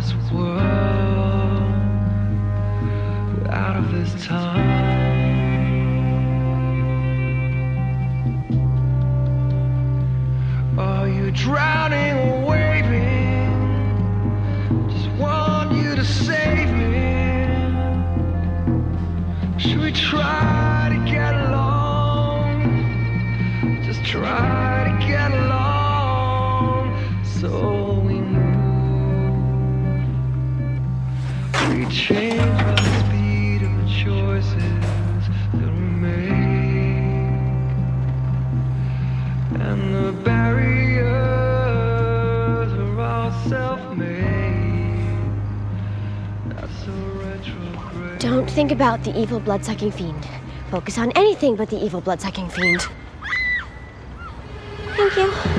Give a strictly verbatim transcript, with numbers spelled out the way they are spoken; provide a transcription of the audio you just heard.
this world, we're out of this time. Are you drowning or waving? Just want you to save me. Should we try to get along? Just try to get along. So we move. We change by the speed of the choices that we make. And the barriers are all self-made. That's so retrograde. Don't think about the evil blood-sucking fiend. Focus on anything but the evil blood-sucking fiend. Thank you.